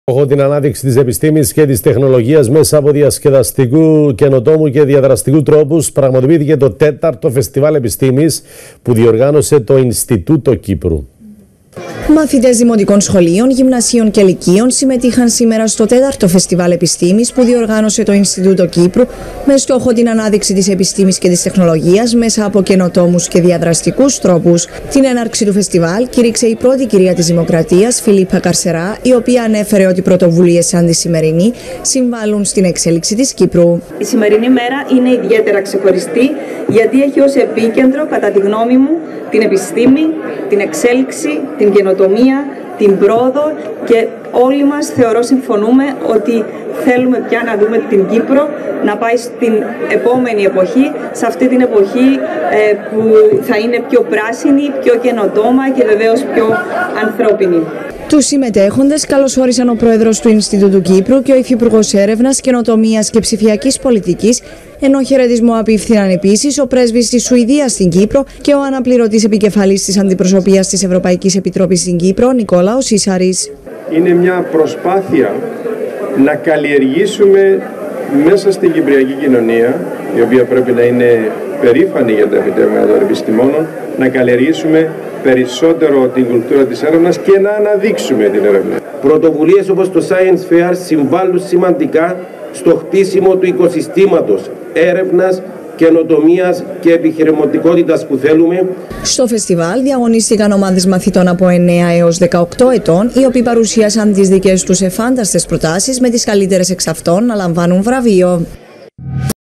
Έχω την ανάδειξη της επιστήμης και της τεχνολογίας μέσα από διασκεδαστικού, καινοτόμου και διαδραστικού τρόπους πραγματοποιήθηκε το 4ο Φεστιβάλ Επιστήμης που διοργάνωσε το Ινστιτούτο Κύπρου. Μαθητές δημοτικών σχολείων, γυμνασίων και λυκείων συμμετείχαν σήμερα στο 4ο Φεστιβάλ Επιστήμης που διοργάνωσε το Ινστιτούτο Κύπρου με στόχο την ανάδειξη της επιστήμης και της τεχνολογίας μέσα από καινοτόμους και διαδραστικούς τρόπους. Την έναρξη του φεστιβάλ κήρυξε η πρώτη κυρία της Δημοκρατίας, Φιλίππα Καρσερά, η οποία ανέφερε ότι πρωτοβουλίες σαν τη σημερινή συμβάλλουν στην εξέλιξη της Κύπρου. Η σημερινή μέρα είναι ιδιαίτερα ξεχωριστή γιατί έχει ως επίκεντρο, κατά τη γνώμη μου, την επιστήμη, την εξέλιξη, την καινοτομία, την πρόοδο και όλοι μας θεωρώ συμφωνούμε ότι θέλουμε πια να δούμε την Κύπρο να πάει στην επόμενη εποχή, σε αυτή την εποχή που θα είναι πιο πράσινη, πιο καινοτόμα και βεβαίως πιο ανθρώπινη. Τους συμμετέχοντες καλωσόρισαν ο πρόεδρος του Ινστιτούτου Κύπρου και ο υφυπουργός Έρευνας, Καινοτομίας και Ψηφιακής Πολιτικής, ενώ χαιρετισμό απίφθηναν επίσης ο πρέσβης της Σουηδίας στην Κύπρο και ο αναπληρωτής επικεφαλής της Αντιπροσωπείας της Ευρωπαϊκής Επιτροπής στην Κύπρο, Νικόλαος Ίσαρης. Είναι μια προσπάθεια να καλλιεργήσουμε μέσα στην κυπριακή κοινωνία, η οποία πρέπει να είναι περήφανη για τα επιτεύγματα των επιστημόνων, να καλλιεργήσουμε περισσότερο την κουλτούρα της έρευνας και να αναδείξουμε την έρευνα. Πρωτοβουλίες όπως το Science Fair συμβάλλουν σημαντικά στο χτίσιμο του οικοσυστήματος έρευνας, καινοτομίας και επιχειρηματικότητας που θέλουμε. Στο φεστιβάλ διαγωνίστηκαν ομάδες μαθητών από 9 έως 18 ετών, οι οποίοι παρουσίασαν τις δικές τους εφάνταστες προτάσεις με τις καλύτερες εξ αυτών να λαμβάνουν βραβείο.